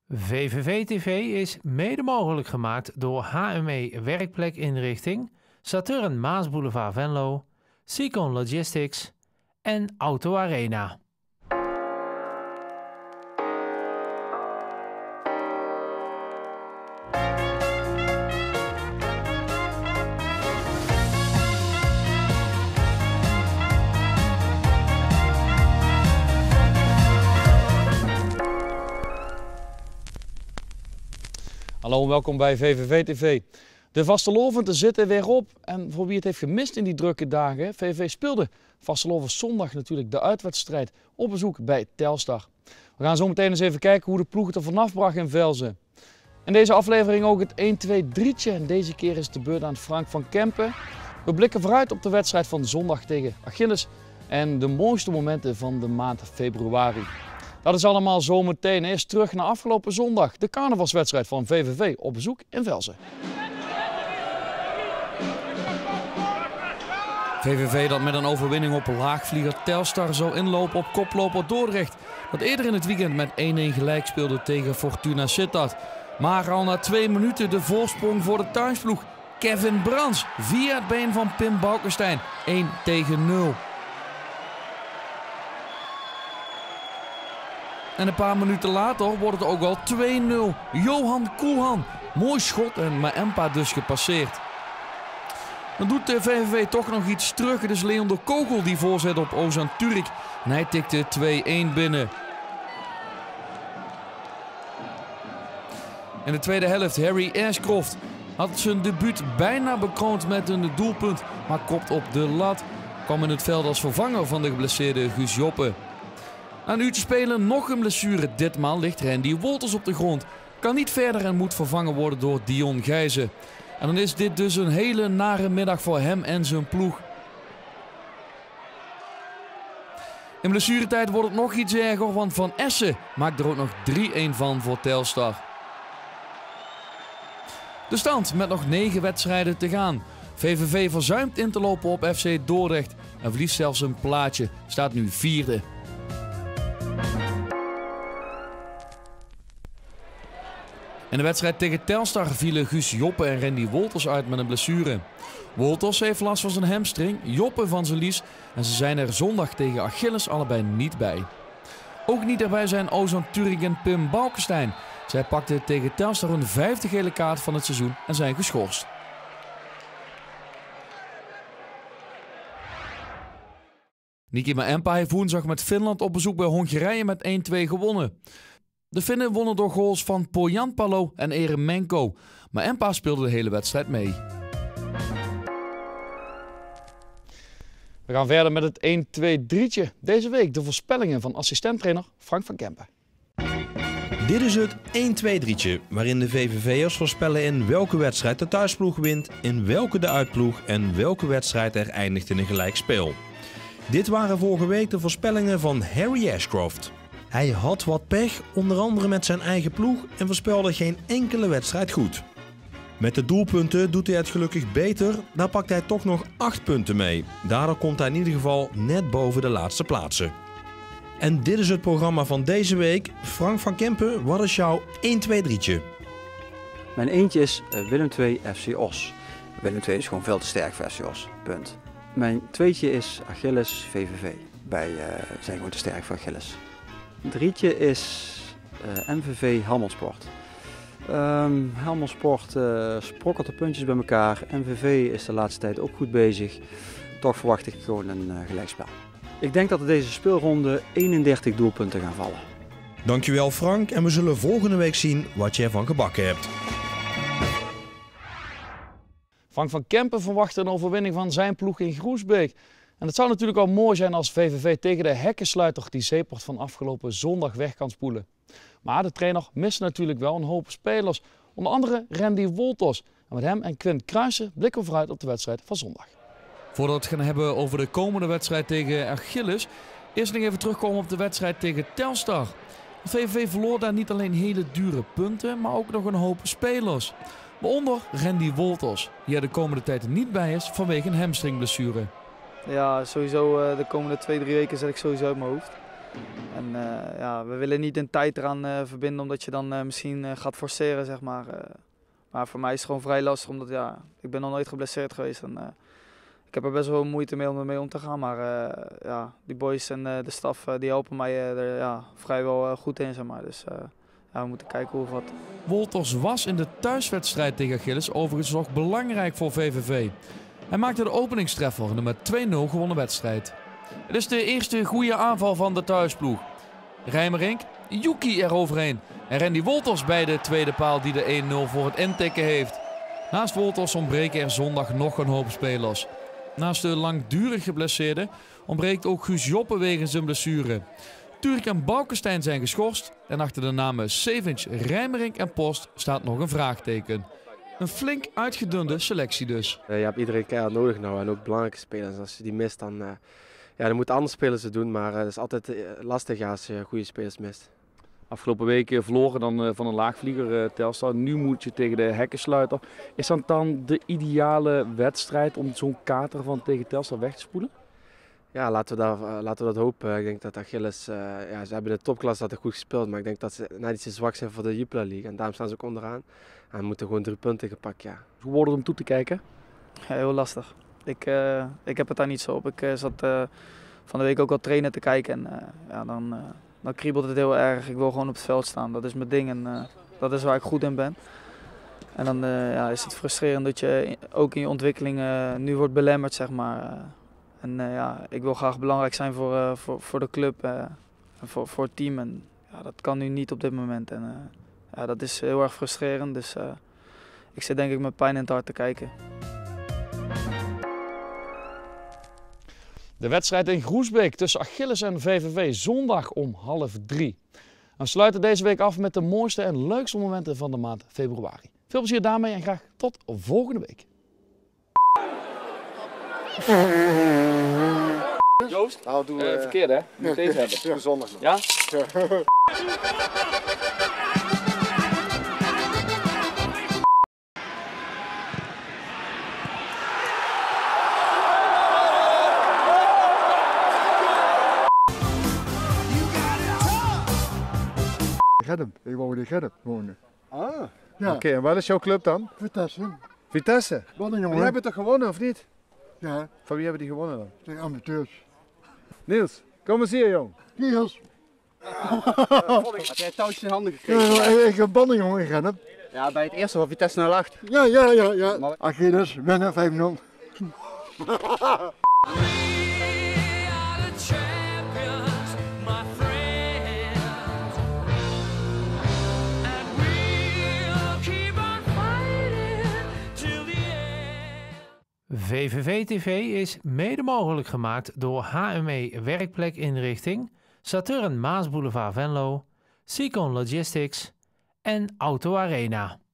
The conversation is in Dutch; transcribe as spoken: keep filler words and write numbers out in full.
V V V T V is mede mogelijk gemaakt door H M E Werkplekinrichting, Saturn Maasboulevard Venlo, Seacon Logistics en Auto Arena. Hallo en welkom bij V V V T V. De vastelovenden zitten weer op en voor wie het heeft gemist in die drukke dagen, V V V speelde vastelovend zondag natuurlijk de uitwedstrijd op bezoek bij Telstar. We gaan zo meteen eens even kijken hoe de ploeg het er vanaf bracht in Velzen. In deze aflevering ook het een twee drietje en deze keer is het de beurt aan Frank van Kempen. We blikken vooruit op de wedstrijd van zondag tegen Achilles en de mooiste momenten van de maand februari. Dat is allemaal zometeen. Eerst terug naar afgelopen zondag. De carnavalswedstrijd van V V V op bezoek in Velzen. V V V dat met een overwinning op laagvlieger Telstar zou inlopen op koploper Dordrecht. Dat eerder in het weekend met één-één gelijk speelde tegen Fortuna Sittard. Maar al na twee minuten de voorsprong voor de thuisploeg. Kevin Brands via het been van Pim Boukenstein. één tegen nul. En een paar minuten later wordt het ook al twee nul. Johan Koelhan. Mooi schot en Maempa dus gepasseerd. Dan doet de V V V toch nog iets terug. Het is Leon de Kogel die voorzet op Ozan Turik. En hij tikte twee-één binnen. In de tweede helft Harry Ashcroft had zijn debuut bijna bekroond met een doelpunt. Maar kopt op de lat. Kwam in het veld als vervanger van de geblesseerde Guus Joppe. Na een uurtje spelen nog een blessure. Ditmaal ligt Randy Wolters op de grond. Kan niet verder en moet vervangen worden door Dion Gijzen. En dan is dit dus een hele nare middag voor hem en zijn ploeg. In blessuretijd wordt het nog iets erger, want Van Essen maakt er ook nog drie-één van voor Telstar. De stand met nog negen wedstrijden te gaan. V V V verzuimt in te lopen op F C Dordrecht en verliest zelfs een plaatje. Staat nu vierde. In de wedstrijd tegen Telstar vielen Guus Joppe en Randy Wolters uit met een blessure. Wolters heeft last van zijn hamstring, Joppe van zijn lies en ze zijn er zondag tegen Achilles allebei niet bij. Ook niet erbij zijn Ozan Turing en Pim Boukenstein. Zij pakten tegen Telstar hun vijfde gele kaart van het seizoen en zijn geschorst. Niki Maempa heeft woensdag met Finland op bezoek bij Hongarije met één-twee gewonnen. De Finnen wonnen door goals van Pojanpalo en Eremenko, maar Maempa speelde de hele wedstrijd mee. We gaan verder met het een twee drietje. Deze week de voorspellingen van assistent-trainer Frank van Kempen. Dit is het een twee drietje, waarin de V V V'ers voorspellen in welke wedstrijd de thuisploeg wint, in welke de uitploeg en welke wedstrijd er eindigt in een gelijkspel. Dit waren vorige week de voorspellingen van Harry Ashcroft. Hij had wat pech, onder andere met zijn eigen ploeg en voorspelde geen enkele wedstrijd goed. Met de doelpunten doet hij het gelukkig beter, daar pakt hij toch nog acht punten mee. Daardoor komt hij in ieder geval net boven de laatste plaatsen. En dit is het programma van deze week. Frank van Kempen, wat is jouw een twee drietje? Mijn eentje is Willem twee F C Os. Willem twee is gewoon veel te sterk voor F C Os, punt. Mijn tweetje is Achilles V V V. Wij uh, zijn gewoon te sterk voor Achilles. Drietje is uh, M V V Helmond Sport. Um, Helmond Sport uh, sprokkelt de puntjes bij elkaar. M V V is de laatste tijd ook goed bezig. Toch verwacht ik gewoon een uh, gelijkspel. Ik denk dat er deze speelronde eenendertig doelpunten gaan vallen. Dankjewel Frank en we zullen volgende week zien wat je ervan gebakken hebt. Frank van Kempen verwacht een overwinning van zijn ploeg in Groesbeek. En het zou natuurlijk al mooi zijn als V V V tegen de hekkensluiter die Zeepert van afgelopen zondag weg kan spoelen. Maar de trainer mist natuurlijk wel een hoop spelers, onder andere Randy Wolters. En met hem en Quint Kruijsen blikken we vooruit op de wedstrijd van zondag. Voordat we het gaan hebben over de komende wedstrijd tegen Achilles, eerst nog even terugkomen op de wedstrijd tegen Telstar. De V V V verloor daar niet alleen hele dure punten, maar ook nog een hoop spelers. Waaronder Randy Wolters, die er de komende tijd niet bij is vanwege een hamstringblessure. Ja, sowieso uh, de komende twee, drie weken zet ik sowieso uit mijn hoofd. En uh, ja, we willen niet een tijd eraan uh, verbinden omdat je dan uh, misschien uh, gaat forceren, zeg maar. Uh, maar voor mij is het gewoon vrij lastig, omdat ja, ik ben nog nooit geblesseerd geweest. En, uh, ik heb er best wel moeite mee om ermee om te gaan, maar uh, ja, die boys en uh, de staf uh, die helpen mij uh, er ja, vrijwel uh, goed in, zeg maar. Dus uh, ja, we moeten kijken hoe of wat. Wolters was in de thuiswedstrijd tegen Achilles overigens nog belangrijk voor V V V. Hij maakte de openingstreffer in de met twee nul gewonnen wedstrijd. Het is de eerste goede aanval van de thuisploeg. Rijmerink, Yuki eroverheen en Randy Wolters bij de tweede paal die de één nul voor het intikken heeft. Naast Wolters ontbreken er zondag nog een hoop spelers. Naast de langdurig geblesseerde ontbreekt ook Guus Joppe wegens een blessure. Turk en Boukenstein zijn geschorst en achter de namen Sevinc, Rijmerink en Post staat nog een vraagteken. Een flink uitgedunde selectie dus. Uh, je hebt iedereen keihard nodig nou en ook belangrijke spelers. Als je die mist dan, uh, ja, dan moeten andere spelers het doen, maar uh, het is altijd uh, lastig ja, als je goede spelers mist. Afgelopen week verloren dan uh, van een laagvlieger uh, Telstar. Nu moet je tegen de hekkensluiter. Is dat dan de ideale wedstrijd om zo'n kater van tegen Telstar weg te spoelen? Ja, laten we, daar, uh, laten we dat hopen. Ik denk dat Achilles, uh, ja, ze hebben in de topklasse altijd goed gespeeld, maar ik denk dat ze net iets te zwak zijn voor de Jupiler League. En daarom staan ze ook onderaan. En moeten gewoon drie punten gepakt, ja. Hoe wordt het om toe te kijken? Ja, heel lastig. Ik, uh, ik heb het daar niet zo op. Ik uh, zat uh, van de week ook al trainen te kijken en uh, ja, dan, uh, dan kriebelt het heel erg. Ik wil gewoon op het veld staan, dat is mijn ding en uh, dat is waar ik goed in ben. En dan uh, ja, is het frustrerend dat je ook in je ontwikkeling uh, nu wordt belemmerd, zeg maar. Uh, en uh, ja, ik wil graag belangrijk zijn voor, uh, voor, voor de club uh, en voor, voor het team. En ja, dat kan nu niet op dit moment. En, uh, ja, dat is heel erg frustrerend, dus uh, ik zit denk ik met pijn in het hart te kijken. De wedstrijd in Groesbeek tussen Achilles en V V V zondag om half drie. We sluiten deze week af met de mooiste en leukste momenten van de maand februari. Veel plezier daarmee en graag tot volgende week. Joost, nou, doe, uh, verkeerd hè? Je moet deze hebben. Ja, zondag. Ja? Ja. Gennep. Ik woon in Gennep wonen. Ah, ja. Oké. Okay. En wat is jouw club dan? Vitesse. Vitesse? Wat een jongen. Die hebben toch gewonnen of niet? Ja. Van wie hebben die gewonnen dan? De amateurs. Niels, kom eens hier jong. Niels. Had jij touwtjes in handen gekregen? Ja, ik, ik heb banden jongen in Gennep. Ja, bij het eerste van Vitesse nul acht. Ja, ja, ja, ja. Achilles, winnen vijf nul. V V V T V is mede mogelijk gemaakt door H M E Werkplekinrichting, Saturn Maasboulevard Venlo, Seacon Logistics en Auto Arena.